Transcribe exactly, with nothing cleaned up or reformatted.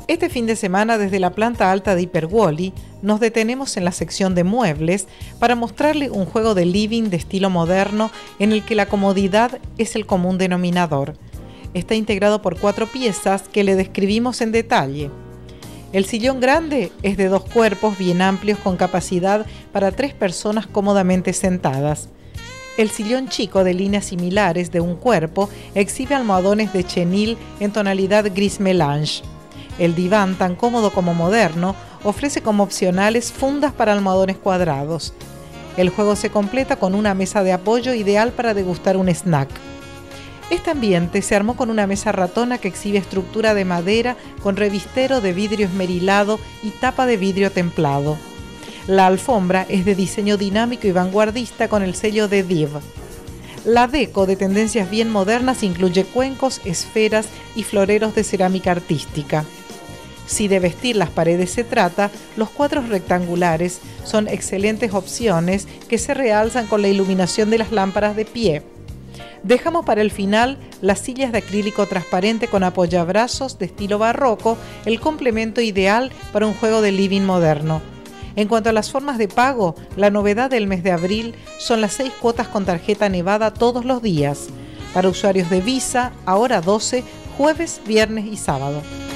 Este fin de semana, desde la planta alta de Hyperwally, nos detenemos en la sección de muebles para mostrarle un juego de living de estilo moderno en el que la comodidad es el común denominador. Está integrado por cuatro piezas que le describimos en detalle. El sillón grande es de dos cuerpos bien amplios con capacidad para tres personas cómodamente sentadas. El sillón chico, de líneas similares de un cuerpo, exhibe almohadones de chenil en tonalidad gris melange. El diván, tan cómodo como moderno, ofrece como opcionales fundas para almohadones cuadrados. El juego se completa con una mesa de apoyo ideal para degustar un snack. Este ambiente se armó con una mesa ratona que exhibe estructura de madera con revistero de vidrio esmerilado y tapa de vidrio templado. La alfombra es de diseño dinámico y vanguardista con el sello de Div. La deco, de tendencias bien modernas, incluye cuencos, esferas y floreros de cerámica artística. Si de vestir las paredes se trata, los cuadros rectangulares son excelentes opciones que se realzan con la iluminación de las lámparas de pie. Dejamos para el final las sillas de acrílico transparente con apoyabrazos de estilo barroco, el complemento ideal para un juego de living moderno. En cuanto a las formas de pago, la novedad del mes de abril son las seis cuotas con tarjeta Nevada todos los días. Para usuarios de Visa, ahora doce, jueves, viernes y sábado.